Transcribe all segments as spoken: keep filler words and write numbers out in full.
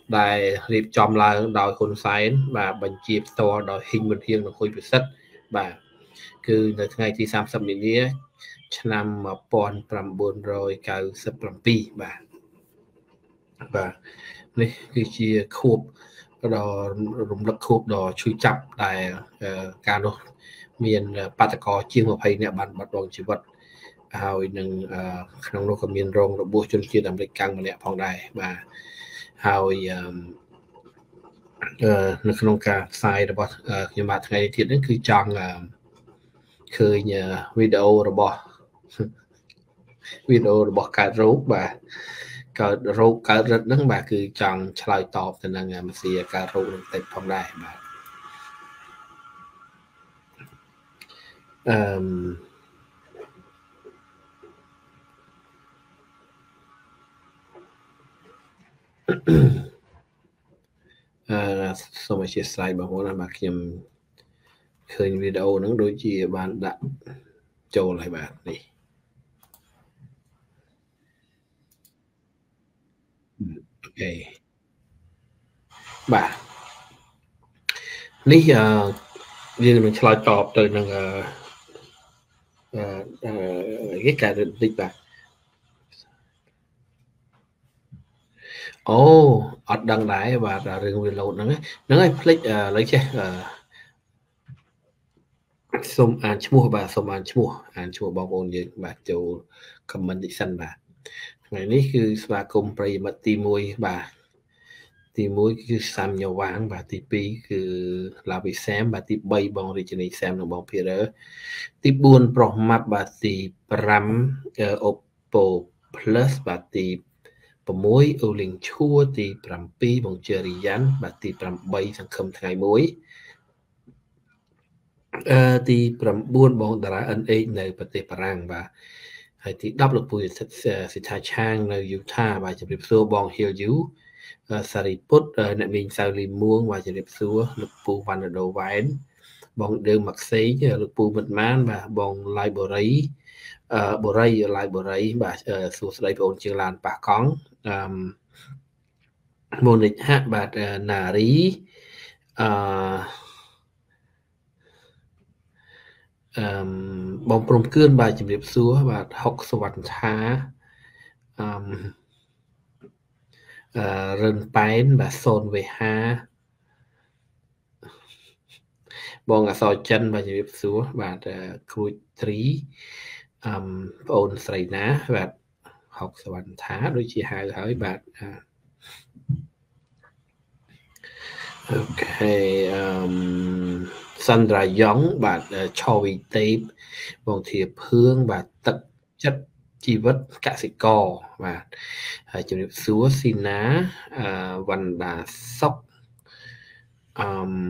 ដែលរៀបចំឡើងដោយហ៊ុនសែនបាទបញ្ជាផ្ទាល់ដោយហ៊ីងមុនហៀងនិងហ៊ុយពិសិដ្ឋបាទគឺនៅថ្ងៃទីសាមសិបមីនាឆ្នាំ천구백구십칠បាទបាទនេះគឺជាខួបដ៏រំលឹកខួបដ៏ឈឺចាប់ដែលការនោះមានបាតកោជាង20នាក់បានបាត់បង់ជីវិតហើយនឹងក្នុងនោះក៏មានរងរបួសជនជាតិអាមេរិកកាំងម្នាក់ផងដែរបាទហើយនៅក្នុងការផ្សាយរបស់ខ្ញុំបាទថ្ងៃនេះទៀតនេះគឺចង់ឃើញវីដេអូរបស់វីដេអូរបស់កើតរោគបាទកើតរោគកើតរិទ្ធហ្នឹងបាទគឺចង់ឆ្លើយតបទៅនឹងមសៀកើតរោគនឹងតិចផងដែរបាទអឺមអឺសូមអធិស្ឋានបងប្អូនបាទខ្ញុំឃើញវីដេអូហ្នឹងដូចជាបានដាក់ចូលហើយបាទនេះអូខេបាទនេះអឺយើងនឹងឆ្លើយតបទៅនឹងអឺអឺគេកើតតិចបាទអូអត់ដឹងដែរបាទរឿងវាឡូតហ្នឹងហ្នឹងហើយភ្លេចឥឡូវចេះសូមអានឈ្មោះបាទសូមអានឈ្មោះអានឈ្មោះបងប្អូនយើងបាទចូល comment តិចសិនបាទថ្ងៃនេះគឺស្វាគមន៍ប្រិយមិត្តទីមួយបាទទីមួយគឺសាំញវាងបាទទីពីរគឺឡាវីសាមបាទទីបីបងរាជនីសាមនិងបងភារឺទីបួនប្រុសម៉ាប់បាទទីប្រាំ Oppo Plus បាទទី6អូលីងឈួរទី7បងជេរីយ៉ាន់បាទទី8សង្ឃឹមថ្ងៃមួយអឺទី9បងតារា អិន អេច នៅប្រទេសបារាំងបាទហើយទី10លោកពូសិដ្ឋាឆាងនៅយូថាបាទជម្រាបសួរបងហ៊ីលយូសារីពុតអ្នកមីងសៅលីមួងបាទជម្រាបសួរលោកពូវ៉ាន់ដូវ៉ែនបងដេវម៉ាក់សេលោកពូមិត្តម៉ានបាទបងឡៃបូរីអឺបូរីឡៃបូរីបាទសួស្តីបងអូនជាងឡានប៉ះកង់អឺមូនិចហាក់បាទណារីអឺអឺបងព្រំគឿនបាទជំរាបសួរបាទហុកសវណ្ណថាអឺអឺរិនប៉ែនបាទសូនវេហាបងអសរចិនបាទជំរាបសួរបាទគ្រូចត្រីអឺបងអូនស្រីណាបាទហុកសវណ្ណថាដូចជាហៅហើយបាទអូខេអឺសាន់ដ្រាយ៉ងបាទឆូវីតេបបងធាភឿងបាទទឹកចិត្តជីវិតកសិករបាទហើយជំរាបសួរស៊ីណាអឺវណ្ដាសុកអឺម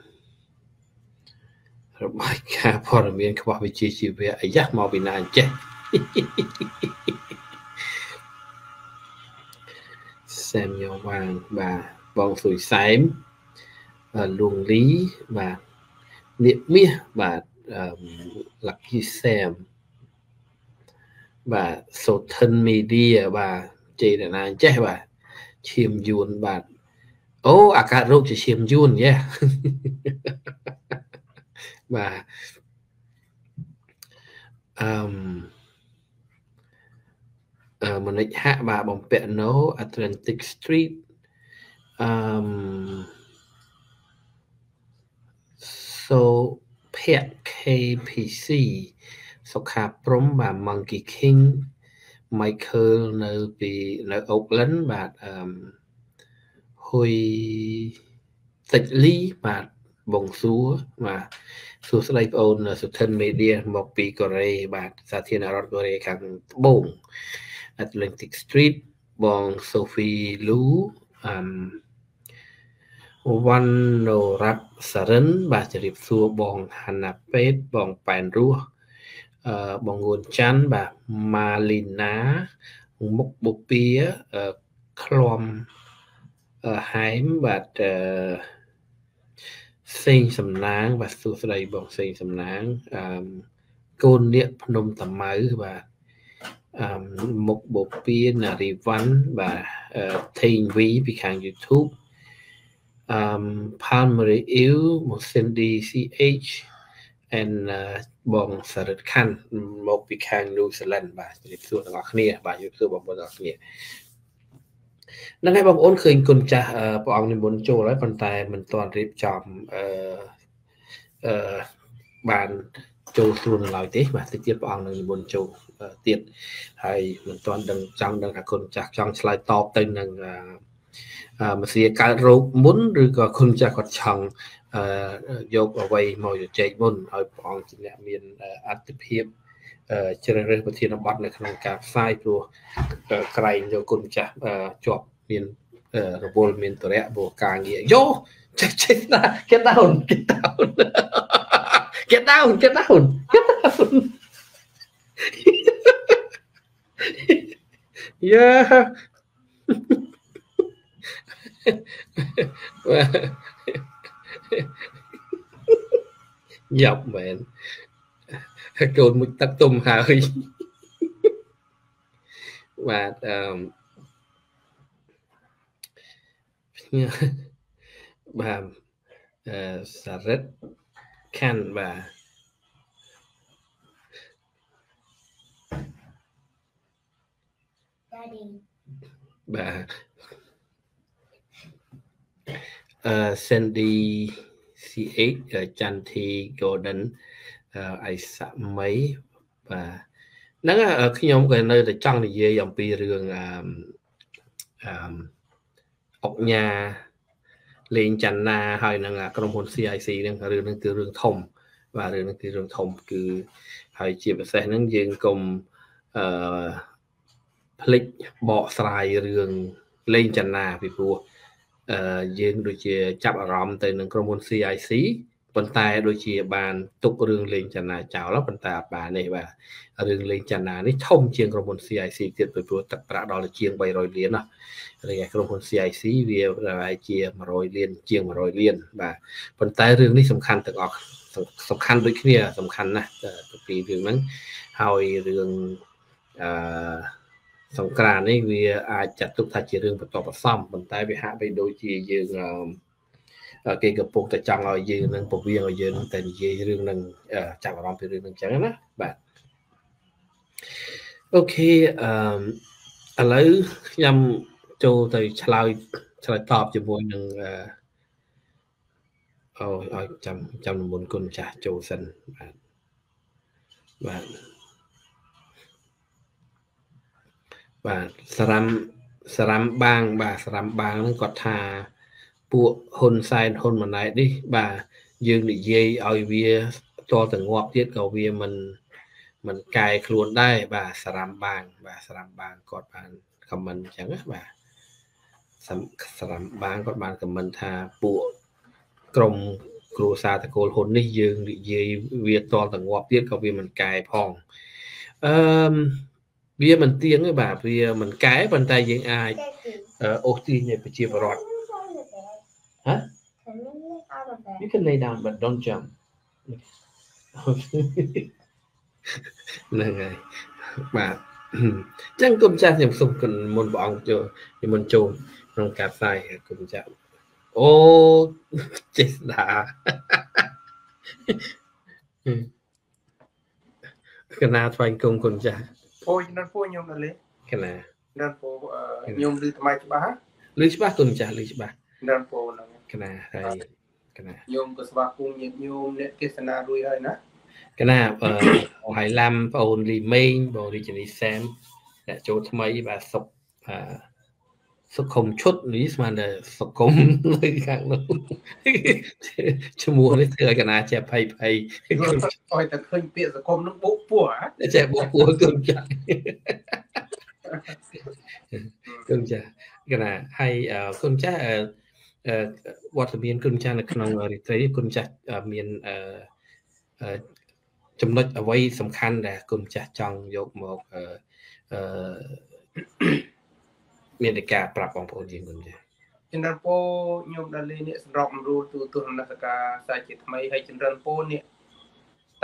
របាយការណ៍ព័ត៌មានខ្វះវិជ្ជាជីវៈអាយ៉ាមកពីណាអញ្ចេះសែមញវាងបាទបងសុយសែមលួងលីបាទនៀកមាសបាទលាក់គីសែមបាទសូថិនមីឌាបាទជ័យណាអញ្ចេះបាទឈាមយួនបាទអូអាកាសរោគជាឈាមយួនយេបាទអឺមអឺមនិចហាក់បាទបំពាក់ណូ Atlantic Street អឺមសូភ័ក្រ ខេ ភី ស៊ី សុខាព្រំបាទ Monkey King Michael នៅពីនៅ Oakland បាទអឺហ៊ុយតិចលីបាទបងសួរបាទសួស្តីបងអូនសុធិនមេឌៀមកពីកូរ៉េបាទសាធារណរដ្ឋកូរ៉េខាងត្បូង Atlantic Street បង Sophie Lu អឺវ៉ាន់ណូរ៉ាប់សារិនបាទជម្រាបសួរបងហាណាពេតបងប៉ែនរស់អឺបងងួនច័ន្ទបាទម៉ាលីណាមុខបុពាឃ្លាំហែមបាទអឺសេងសំណាងបាទសួស្តីបងសេងសំណាងអឺកូននាគភ្នំតាម៉ៅបាទមុខបពៀនារីវ៉ាន់បាទថេងវីពីខាង YouTube អឺ Palmary Ill មក Cindy ซี เอช and បងសារ៉ិតខាន់មកពីខាង New Zealand បាទជម្រាបសួរទាំងអស់គ្នាបាទជម្រាបសួរបងប្អូនទាំងអស់គ្នាហ្នឹងហើយបងប្អូនឃើញគុណចាស់ព្រះអង្គនិមន្តចូលហើយប៉ុន្តែមិនទាន់រៀបចំអឺអឺបានចូលស្រួលនៅឡើយទេបាទតិចទៀតព្រះអង្គនឹងនិមន្តចូលទៀតហើយមិនទាន់ដឹងចង់ដឹងថាគុណចាស់ចង់ឆ្លើយតបទៅនឹងអឺមសៀកើតរោគមុនឬក៏គុណចាស់គាត់ចង់អឺយកអ្វីមកជជែកមុនឲ្យព្រះអង្គជាអ្នកមានអត្ថិភាពជ្រើសរើសប្រធានបទនៅក្នុងការផ្សាយព្រោះក្រែងយកគុណចាស់ជាប់មានរវល់មានតរៈព្រោះការងារយោចេះចេះណា get down get down get down get down get down yeah dọc mẹn cồn một tắc tùm hơi và bà xà rết khăn bà bà uh, Sandy xê ích uh, Chanthi Golden uh, ai sạ mấy và nó ở khi nhóm cái nơi là trong thì dễ dòng pi rường um, um, ốc nhà lên chăn na hay là cái đồng hồ xê i xê đang rường đang từ rường thông và rường đang từ rường thông cứ hay chỉ phải xem những dương cùng uh, click bỏ xài rường lên chăn na vì vuaយើងដូចជាចាប់អារម្មណ៍ទៅនឹងក្រុមហ៊ុន xê i xê ប៉ុន្តែដូចជាបានទុករឿងលេងចនាចោលប៉ុន្តែអត់បានទេបាទរឿងលេងចនានេះធំជាងក្រុមហ៊ុន xê i xê ទៀតព្រោះទឹកប្រាក់ដល់ជាងបីរយលានណាហើយក្រុមហ៊ុន xê i xê វាប្រហែលជាមួយរយលានជាងមួយរយលានបាទប៉ុន្តែរឿងនេះសំខាន់ទាំងអស់សំខាន់ដូចគ្នាសំខាន់ណាស់ពីរឿងហ្នឹងហើយរឿងអឺសង្គ្រាមនេះវាអាចចាត់ទុកថាជារឿងបន្តបន្សំប៉ុន្តែវាហាក់បីដូចជាយើងគេកំពុងតែចង់ឲ្យយើងនឹងពវៀងឲ្យយើងតែនិយាយរឿងនឹងចាប់អារម្មណ៍ពីរឿងនឹងអញ្ចឹងណាបាទអូខេអឺឥឡូវខ្ញុំចូលទៅឆ្លើយឆ្លើយតបជាមួយនឹងអូឲ្យចាំចាំមុនគុណចាស់ចូលសិនបាទបាទបាទសារ៉ាំសារ៉ាំបាងបាទសារ៉ាំបាងហ្នឹងគាត់ថាពួកហ៊ុនសែនហ៊ុនម៉ាណែតនេះបាទយើងនិយាយឲ្យវាតទៅងាប់ទៀតក៏វាមិនមិនកែខ្លួនដែរបាទសារ៉ាំបាងបាទសារ៉ាំបាងគាត់បានខមមិនអញ្ចឹងណាបាទសារ៉ាំបាងគាត់បានខមមិនថាពួកក្រុមគ្រួសារតកូលហ៊ុននេះយើងនិយាយវាតទៅងាប់ទៀតក៏វាមិនកែផងអឺវាមិនទៀងទេបាទវាមិនកែប៉ុន្តែយើងអាចអូសទាញឲ្យប្រជាពលរដ្ឋហ៎ You can lay down but don't jump ហ្នឹងហើយបាទអញ្ចឹងគុំចាស់ខ្ញុំសុំគុណមុនព្រះអង្គចូលមុនចូលក្នុងការផ្សាយគុំចាស់អូចេះដាកណាថ្វាយគុំគុំចាស់អូយដល់ពូខ្ញុំដល់លេកណាដល់ពូខ្ញុំឮថ្មីច្បាស់ឮច្បាស់គុំចាស់ឮច្បាស់ដល់ពូហ្នឹងកណាហើយកណាខ្ញុំក៏ស្វាគមន៍ញាតិញោមអ្នកទេសនារួចហើយណាកណាអឺហៃឡាំបងអូនលីមេងបងរីជនីសែមអ្នកចូលថ្មីបាទសុកអឺសុខុមឈុតនេះស្មានតែសុខុមនៅខាងនោះឈ្មោះនេះធ្វើឲ្យកណាចេះភ័យភ័យឲ្យតែឃើញពាក្យសុខុមនឹងបុកពោះហ៎ចេះបុកពោះគុំចាស់គុំចាស់កណាហើយគុំចាស់វត្តមានគុំចាស់នៅក្នុងរីត្រីគុំចាស់មានអឺចំណុចអ្វីសំខាន់ដែលគុំចាស់ចង់យកមកអឺមានតែការប្រាប់បងប្អូនយើងគុំចាស់ចិនរនពោខ្ញុំដល់លេនេះសម្រាប់រួលទូទស្សននសការសាជាថ្មីហើយចិនរនពោនេះ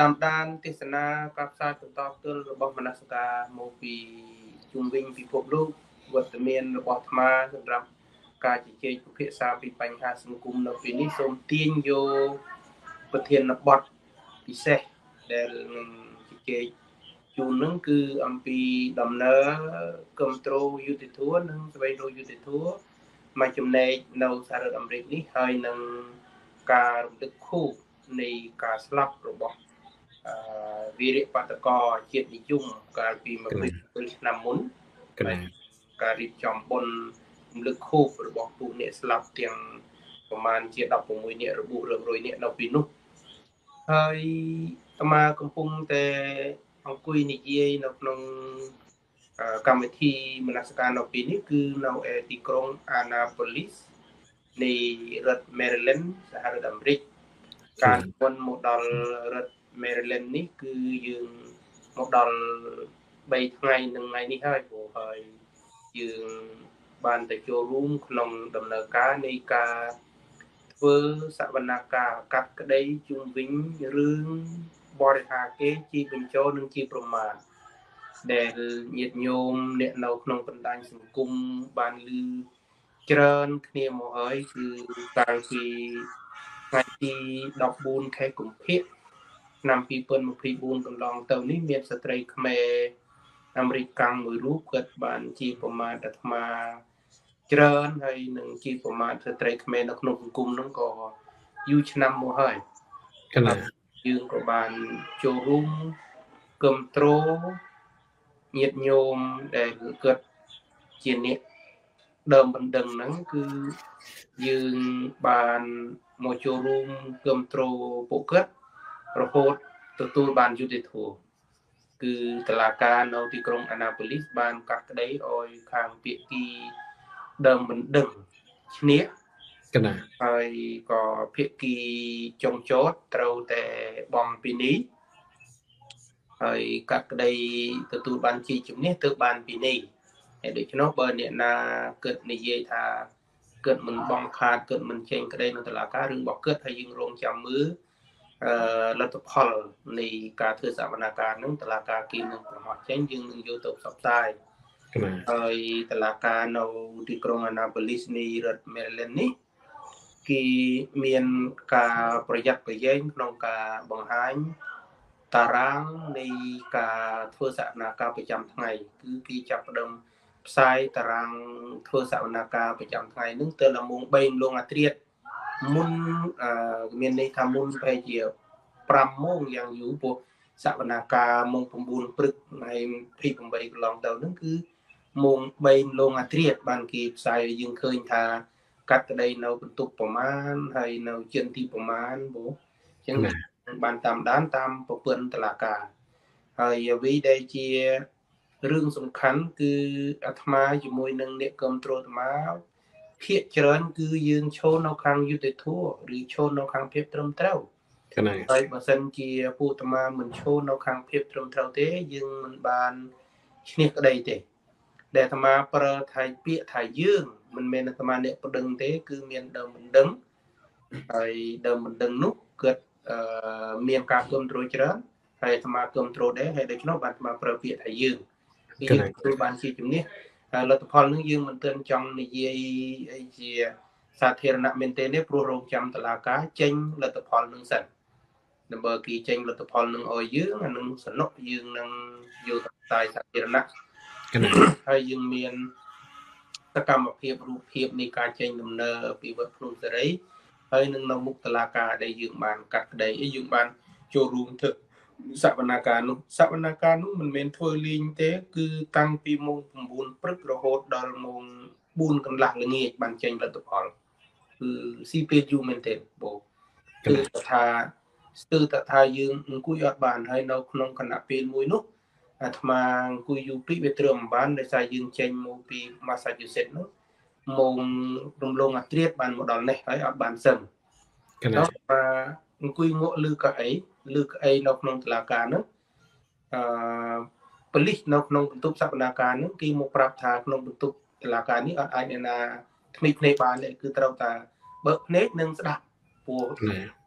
តាមដានទេសនាការផ្សាយបន្តផ្ទាល់របស់មនសិការមកពីជុំវិញពិភពលោកវត្តមានរបស់អាត្មាសម្រាប់ការជជែកពិភាក្សាពីបញ្ហាសង្គមនៅពេលនេះសូមទាញយកប្រធានបទពិសេសដែលនឹងជជែកជូននឹងគឺអំពីដំណើរគ្រប់គ្រងយុទ្ធធម៌និងស្វែងរកយុទ្ធធម៌មួយចំណែកនៅសហរដ្ឋអាមេរិកនេះហើយនឹងការរំលឹកខួបនៃការស្លាប់របស់អឺវីរបាតកោជាតិនិយមកាលពីម្ភៃពីរឆ្នាំមុនការរៀបចំបុណ្យរំលឹកខួបរបស់ពួកអ្នកស្លាប់ទាំងប្រមាណជាដប់ប្រាំមួយនាក់របួសរាប់រយនាក់នៅពីនោះហើយអាត្មាកំពុងតែអង្គុយនិយាយនៅក្នុងកម្មវិធីមនសិការនៅពេលនេះគឺនៅឯទីក្រុង Annapolis នៃរដ្ឋ Maryland សហរដ្ឋអាមេរិកការនិមន្តមកដល់រដ្ឋ Maryland នេះគឺយើងមកដល់បីថ្ងៃនឹងថ្ងៃនេះហើយព្រោះហើយយើងបានទៅចូលរួមក្នុងដំណើរការនៃការធ្វើសវនកម្មកាត់ក្តីជុំវិញរឿងបរិហាគេជាបញ្ចូលនិងជាប្រមាថដែលញាតិញោមអ្នកនៅក្នុងបណ្ដាញសង្គមបានឮច្រើនគ្នាមកហើយគឺកាលពីថ្ងៃទីដប់បួនខែកុម្ភៈឆ្នាំពីរពាន់ម្ភៃបួនកន្លងទៅនេះមានស្ត្រីខ្មែរអាមេរិកកាំងមួយរូបគាត់បានជាប្រមាថអាត្មាច្រើនហើយនឹងជាប្រមាថស្ត្រីខ្មែរនៅក្នុងសង្គមនោះក៏យូរឆ្នាំមកហើយកណ្ដាលយើងក៏បានចូលរួមគ្រប់គ្រងញាតិញោមដែលគាត់ជាអ្នកដើមបណ្ដឹងហ្នឹងគឺយើងបានមកចូលរួមគ្រប់គ្រងពួកគាត់រហូតទទួលបានយុត្តិធម៌គឺតុលាការនៅទីក្រុង Annapolis បានកាត់ក្តីឲ្យខាងភាគីដើមបណ្ដឹងឈ្នះកណ្ដាលហើយក៏ភាគីចុងចោតត្រូវតែបង់ពីនេះហើយកាត់ក្តីទទួលបានជាជំនះទើបបានពីនេះហើយដូច្នោះបើអ្នកណាគិតនិយាយថាគិតមិនបង់ខាតគិតមិនចេញក្តីនៅតុលាការរឿងរបស់គិតហើយយើងរងចាំមើលអឺលទ្ធផលនៃការធ្វើសវនកម្មនឹងតុលាការគេនឹងប្រហោះចេញយើងនឹងយកទៅផ្សព្វផ្សាយហើយតុលាការនៅទីក្រុង Annapolis នៃរដ្ឋ Maryland នេះគេមានការប្រយ័ត្នប្រយែងក្នុងការបង្ហាញតារាងនៃការធ្វើសវនកម្មប្រចាំថ្ងៃគឺគេចាប់ផ្ដើមផ្សាយតារាងធ្វើសវនកម្មប្រចាំថ្ងៃនឹងទៅដល់ម៉ោងបីលងអាធ្រាត្រមុនអឺមានន័យថាមុនប្រហែលជាប្រាំម៉ោងយ៉ាងយូរព្រោះសវនកម្មម៉ោង៩ព្រឹកថ្ងៃទី៨កន្លងទៅហ្នឹងគឺម៉ោងបីលងអាធ្រាត្របានគេផ្សាយឲ្យយើងឃើញថាកាត់ក្តីនៅបន្ទប់ប្រមាណហើយនៅជិនទីប្រមាណព្រោះអញ្ចឹងបានតាមដានតាមប្រព័ន្ធតុលាការហើយអ្វីដែលជារឿងសំខាន់គឺអាត្មាជាមួយនឹងអ្នកគ្រប់គ្រងអាត្មាភាគច្រើនគឺយើងឈរនៅខាងយុត្តិធម៌ឬឈរនៅខាងភាពត្រឹមត្រូវហើយបើសិនជាពួកអាត្មាមិនឈរនៅខាងភាពត្រឹមត្រូវទេយើងមិនបានឈ្នះក្តីទេដែលអាត្មាប្រើថៃពាក្យថាយើងមិនមែនអាត្មាអ្នកប្តឹងទេគឺមានដើមបណ្ដឹងហើយដើមបណ្ដឹងនោះគាត់អឺមានការគ្រប់គ្រងច្រើនហើយអាត្មាគ្រប់គ្រងដែរហើយដូច្នោះបានអាត្មាប្រើពាក្យថាយើងគឺយើងទទួលបានជាជំនះហើយលទ្ធផលនឹងយើងមិនទាន់ចង់និយាយអីជាសាធារណៈមែនទេនេះព្រោះរងចាំតុលាការចេញលទ្ធផលនឹងសិនដើម្បីគេចេញលទ្ធផលនឹងឲ្យយើងអានឹងសំណុកយើងនឹងយកទៅផ្សាយសាធារណៈហើយយើងមានសកម្មភាពរូបភាពនៃការចេញដំណើរពីវត្តភ្នំសេរីហើយនឹងនៅមុខតុលាការដែលយើងបានកាត់ក្តីយើងបានចូលរួមធ្វើសវនកម្មនោះសវនកម្មនោះមិនមែនធ្វើលេងទេគឺតាំងពីម៉ោង៩ព្រឹករហូតដល់ម៉ោងបួនកន្លះល្ងាចបានចេញលទ្ធផលគឺស៊ីពេលយូរមែនទេបងគឺថាស្ទើរតែថាយើងអង្គុយអត់បានហើយនៅក្នុងគណៈពេលមួយនោះអាត្មាអង្គុយយូរពេកវាត្រឹមបានដោយសារយើងចេញមកពី Massachusetts នោះម៉ោងរំលងអាធ្រាត្របានមកដល់នេះហើយអត់បានសឹងកណ្ដាលអង្គុយងក់លឺកៅអីលឺកៅអីនៅក្នុងតុលាការនោះអឺប៉ូលីសនៅក្នុងបន្ទប់សវនកម្មនោះគេមកប្រាប់ថាក្នុងបន្ទប់តុលាការនេះអត់អាចអ្នកណាថ្មីភ្នែកបានទេគឺត្រូវតែបើកភ្នែកនិងស្ដាប់ព្រោះ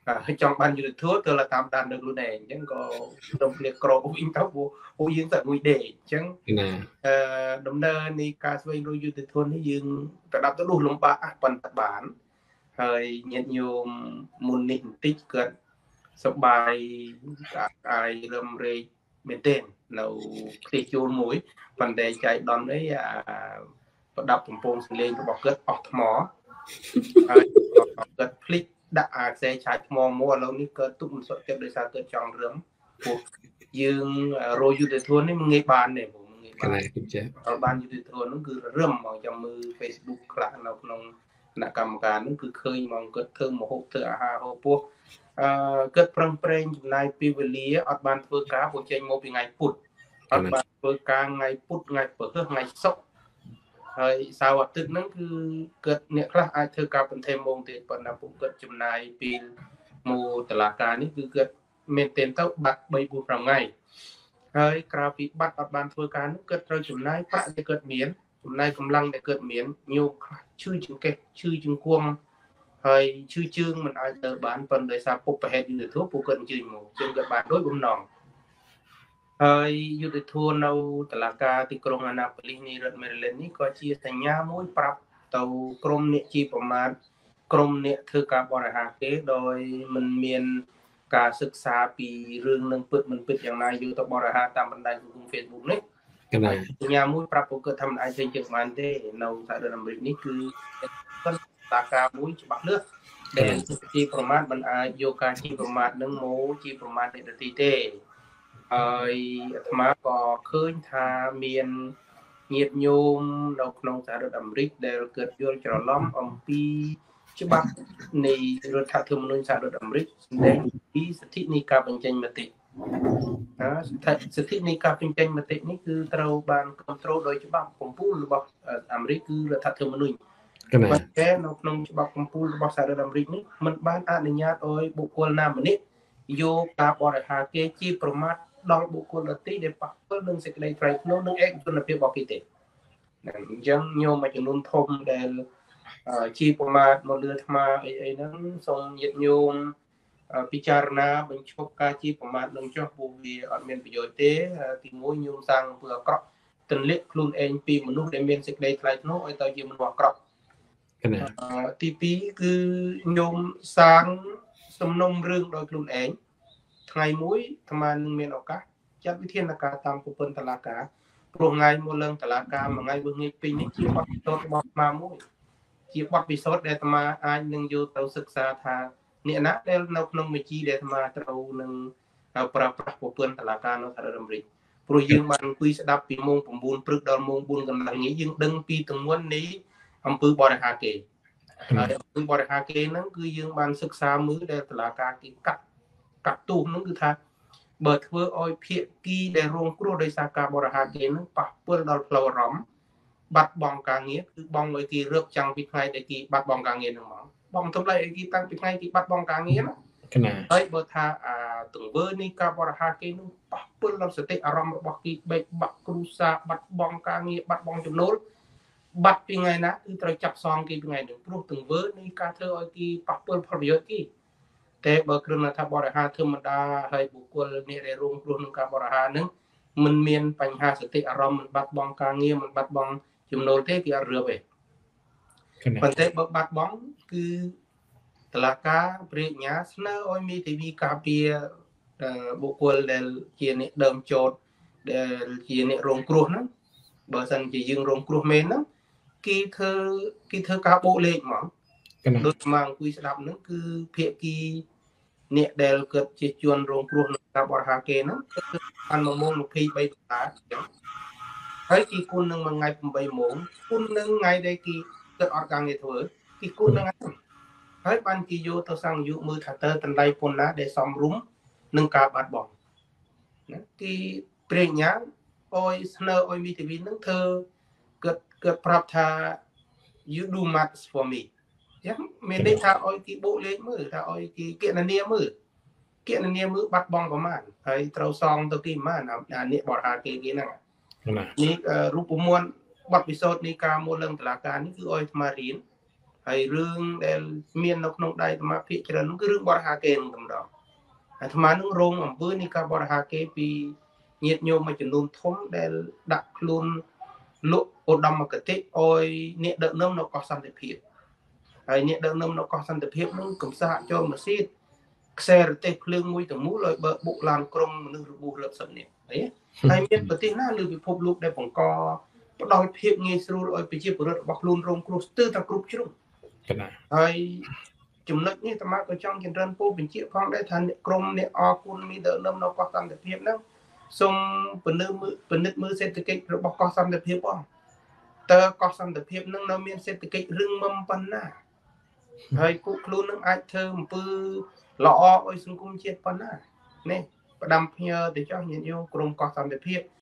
ហើយចង់បានយុទ្ធធម៌ទៅតាមដាននៅខ្លួនឯងអញ្ចឹងក៏ក្នុងគ្នាក្រវិញទៅពួកយើងតែមួយដេកអញ្ចឹងអឺដំណើរនៃការស្វែងរកយុទ្ធធម៌នេះយើងប្រដាប់ទៅលុះលំបាកអះប៉ុន្តែបានហើយញាតិញោមមុននេះបន្តិចគាត់សប្បាយអាយរំរែកមែនទែននៅផ្ទះជួលមួយប៉ុន្តែចៃដន្យអីអាប្រដាប់កំពង់សលេងរបស់គាត់អស់ថ្មហើយគាត់ភ្លេចដាក់អាខ្សែឆាយថ្មមកឥឡូវនេះកើតទុកមិនសុខចិត្តដោយសារកើតចង់រឹមពួកយើងរយយុទ្ធធននេះមិនងាយបានទេព្រោះងាយបានអត់បានយុទ្ធធននោះគឺរឹមមកចាំមើល Facebook ខ្លះនៅក្នុងគណៈកម្មការនោះគឺឃើញមកគាត់ធ្វើមហូបធ្វើអាហារហូបពោះអឺគាត់ប្រឹងប្រែងចំណាយពេលវេលាអត់បានធ្វើការព្រោះចេញមកពីថ្ងៃពុធអត់បានធ្វើការថ្ងៃពុធថ្ងៃពហុថ្ងៃសុក្រហើយសៅរ៍អាទិត្យហ្នឹងគឺគាត់អ្នកខ្លះអាចធ្វើការបន្ថែមម៉ោងទៀតប៉ុន្តែពួកគាត់ចំណាយពេលមកតឡាការនេះគឺគាត់មែនទែនទៅបាត់បីបួនប្រាំថ្ងៃហើយក្រៅពីបាត់អត់បានធ្វើការនោះគាត់ត្រូវចំណាយប្រាក់ដែលគាត់មានចំណាយកម្លាំងដែលគាត់មានញោមខ្លះឈឺចង្កេះឈឺជង្គង់ហើយឈឺជើងមិនអាចទៅបានប៉ុន្តែសារពុបប្រហែលយុទ្ធធម៌ពួកគាត់អញ្ជើញមកជើងគាត់បានដូចបំណងហើយយុទ្ធធម៌នៅតុលាការទីក្រុងអាណាប៉ូលីសនៃរដ្ឋ Maryland នេះក៏ជាសញ្ញាមួយប្រាប់ទៅក្រុមអ្នកជាប្រមាថក្រុមអ្នកធ្វើការបរិហារគេដោយមិនមានការសិក្សាពីរឿងនឹងពិតមិនពិតយ៉ាងណាយកទៅបរិហារតាមបណ្ដាញសង្គម Facebook នេះសញ្ញាមួយប្រាប់ពួកគាត់ថាមិនអាចចេញជើងបានទេនៅសហរដ្ឋអាមេរិកនេះគឺតុលាការមួយច្បាស់លាស់ដែលជាប្រមាថមិនអាចយកការជាប្រមាថនឹងមកជាប្រមាថនៃទីទេហើយអាត្មាក៏ឃើញថាមានញាតិញោមនៅក្នុងសហរដ្ឋអាមេរិកដែលកើតយល់ច្រឡំអំពីច្បាប់នៃរដ្ឋធម្មនុញ្ញសហរដ្ឋអាមេរិកសម្ដែងពីសិទ្ធិនៃការបញ្ចេញមតិណាសិទ្ធិនៃការបញ្ចេញមតិនេះគឺត្រូវបានគ្រប់គ្រងដោយច្បាប់កំពូលរបស់អាមេរិកគឺរដ្ឋធម្មនុញ្ញប៉ុន្តែនៅក្នុងច្បាប់កំពូលរបស់សហរដ្ឋអាមេរិកនេះមិនបានអនុញ្ញាតឲ្យបុគ្គលណាម្នាក់យកការបរិហារគេជាប្រមាថដល់បុគ្គលដទៃដែលប៉ះពាល់នឹងសេចក្តីថ្លៃថ្នូរនិងឯកជនភាពរបស់គេទេអញ្ចឹងញោមមួយចំនួនធំដែលជាប្រមាថមកលើអាត្មាអីអីហ្នឹងសូមញាតិញោមពិចារណាបញ្ឈប់ការជាប្រមាថនឹងចុះព្រោះវាអត់មានប្រយោជន៍ទេទីមួយញោមសាងអំពើអាក្រក់ទន្លាក់ខ្លួនឯងពីមនុស្សដែលមានសេចក្តីថ្លៃថ្នូរឲ្យទៅជាមនុស្សអាក្រក់ទីពីរគឺញោមសាងសំណុំរឿងដោយខ្លួនឯងថ្ងៃមួយអាត្មានឹងមានឱកាសចាត់វិធានការតាមប្រព័ន្ធតុលាការព្រោះថ្ងៃមកឡើងតុលាការមួយថ្ងៃវិញពេញនេះជាបទពិសោធន៍របស់អាត្មាមួយជាបទពិសោធន៍ដែលអាត្មាអាចនឹងយកទៅសិក្សាថាអ្នកណាដែលនៅក្នុងវិជីដែលអាត្មាត្រូវនឹងប្រើប្រាស់ប្រព័ន្ធតុលាការនៅសហរដ្ឋអាមេរិកព្រោះយើងបានអង្គុយស្ដាប់ពីម៉ោង9ព្រឹកដល់ម៉ោង4កន្លះនេះយើងដឹងពីទម្ងន់នៃអំពើបរិហារគេហើយអំពើបរិហារគេហ្នឹងគឺយើងបានសិក្សាមើលដែលតុលាការគេកាត់កាត់ទោសហ្នឹងគឺថាបើធ្វើឲ្យភាគីដែលរងគ្រោះដោយសារការបរិហារគេហ្នឹងប៉ះពាល់ដល់ផ្លូវអារម្មណ៍បាត់បង់ការងារគឺបងឲ្យគេរឹបចាំងពីថ្ងៃដែលគេបាត់បង់ការងារហ្នឹងមកបងតម្លៃឲ្យគេតាំងពីថ្ងៃគេបាត់បង់ការងារណាហើយបើថាអាទង្វើនៃការបរិហារគេនោះប៉ះពាល់ដល់សតិអារម្មណ៍របស់គេបែកបាក់គ្រួសារបាត់បង់ការងារបាត់បង់ចំណូលបាត់ពីថ្ងៃណាគឺត្រូវចាប់សងគេពីថ្ងៃនោះព្រោះទង្វើនៃការធ្វើឲ្យគេប៉ះពាល់ផលប្រយោជន៍គេតែបើគ្រាន់តែថាបរិហារធម្មតាហើយបុគ្គលនេះដែលរងគ្រោះក្នុងការបរិហារហ្នឹងមិនមានបញ្ហាសតិអារម្មណ៍មិនបាត់បង់ការងារមិនបាត់បង់ចំណូលទេគេអត់រើបទេប៉ុន្តែបើបាត់បង់គឺតុលាការព្រះញ្ញាស្នើឲ្យមេធាវីការពារបុគ្គលដែលជាអ្នកដើមចោតដែលជាអ្នករងគ្រោះហ្នឹងបើសិនជាយើងរងគ្រោះមែនហ្នឹងគេធ្វើគេធ្វើការបូកលេខហ្មងដូចមកអង្គុយស្ដាប់ហ្នឹងគឺភាគីអ្នកដែលកើតជាជនរងគ្រោះក្នុងការបរិហារគេហ្នឹងគឺបានមួយម៉ោងยี่สิบสามដុល្លារអញ្ចឹងហើយគេគុណនឹងមួយថ្ងៃeightម៉ោងគុណនឹងថ្ងៃដែលគេកើតអត់ការងារធ្វើគេគុណនឹងហើយបានគេយកទៅសង្យុមើលថាតើតម្លៃប៉ុណ្ណាដែលសមរម្យនឹងការបាត់បង់ណាគេប្រេញ្ញាអយស្នើអយមីធីវីនឹងធ្វើគាត់គាត់ប្រាប់ថា you do math for me ចឹងមានន័យថាអយគេបូកលេខមើលថាអយគេគណនាមើលគណនាមើលបាត់បង់ប្រមាណហើយត្រូវសងទៅគេប្រមាណអានេះបរិហារគេគេហ្នឹងនេះរូបមន្តបទពិសោធន៍នៃការមកឡើងតុលាការនេះគឺអយអាត្មារៀនហើយរឿងដែលមាននៅក្នុងដៃអាត្មាភាគច្រើននោះគឺរឿងបរិហាគេនឹងតែម្ដងអាត្មានឹងរងអំពើនៃការបរិហាគេពីញាតិញោមមួយចំនួនធំដែលដាក់ខ្លួនលក់ឧត្តមគតិឲ្យអ្នកដឹកនាំនៅកោះសន្តិភាពហើយអ្នកដឹកនាំនៅកោះសន្តិភាពនឹងកំសាកចូលមកស៊ីតខ្សែរទេសភ្លើងមួយទាំងមូលឲ្យបើបុកឡានក្រុងមនុស្សរបួសរាប់សិបនាក់អីហើយមានប្រទេសណាលើពិភពលោកដែលបង្កផ្ដល់ភាពងាយស្រួលឲ្យប្រជាពលរដ្ឋរបស់ខ្លួនរងគ្រោះស្ទើរតែគ្រប់ជ្រុងហើយចំណុចនេះអាត្មាក៏ចង់ចម្រើនពូបញ្ជាក់ផងដែរថាអ្នកក្រុមអ្នកអគុណមានដឹកនាំនៅកោះសន្តិភាពហ្នឹងសូមពិនិត្យមើលពិនិត្យមើលសេដ្ឋកិច្ចរបស់កោះសន្តិភាពផងតើកោះសន្តិភាពនឹងនៅមានសេដ្ឋកិច្ចរឹងមាំប៉ុណ្ណាហើយពួកខ្លួននឹងអាចធ្វើអំពើល្អឲ្យសង្គមជាតិប៉ុណ្ណានេះផ្ដាំផ្ញើទៅចោះញាតិញោមក្រុមកោះសន្តិភាព